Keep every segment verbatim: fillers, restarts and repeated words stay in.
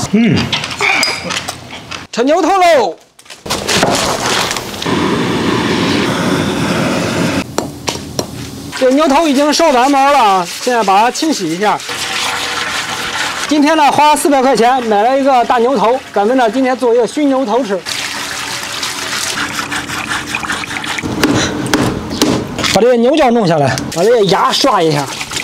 嗯，吃牛头喽！这牛头已经烧完毛了啊，现在把它清洗一下。今天呢，花四百块钱买了一个大牛头，咱们呢今天做一个熏牛头吃。把这个牛角弄下来，把这个牙刷一下。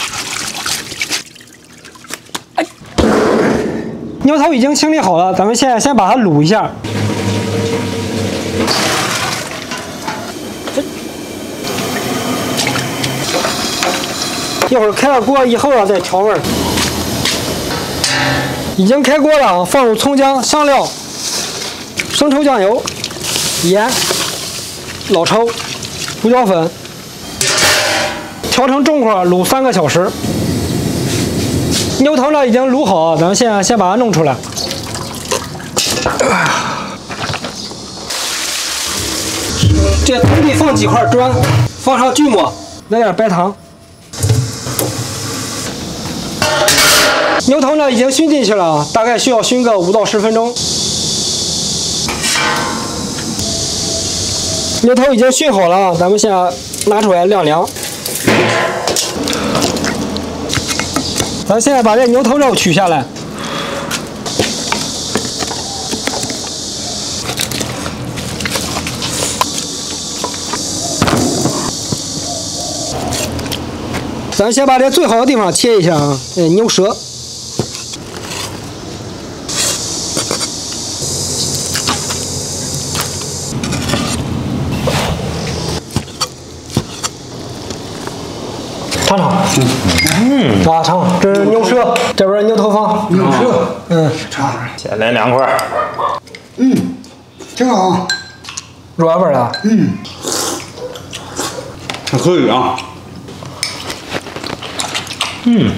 哎，牛头已经清理好了，咱们现在先把它卤一下。一会儿开了锅以后啊，再调味儿。已经开锅了，放入葱姜、香料、生抽、酱油、盐、老抽、胡椒粉。调成中块卤三个小时。牛头呢已经卤好，咱们现在先把它弄出来。这桶里放几块砖，放上锯末，来点白糖。牛头呢已经熏进去了，大概需要熏个五到十分钟。牛头已经熏好了，咱们现在拿出来晾凉。咱现在把这牛头肉取下来，咱先把这最好的地方切一下啊，这牛舌。尝尝，嗯，啊，尝，这是牛舌，这边是牛头方， 牛舌， 嗯， 尝， 先来两块， 嗯，挺好， 入味了， 嗯，还可以啊， 嗯，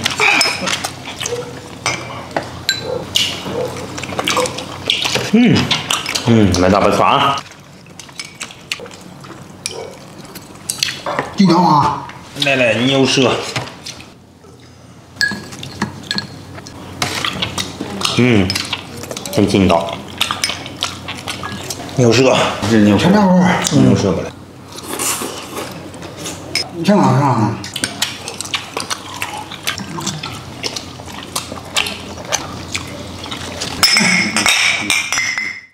嗯，嗯，味道不错啊， 地道啊。 来来牛舌，嗯，真劲道。牛舌，这牛舌， 尝尝味儿， 牛舌过来。 你尝尝尝。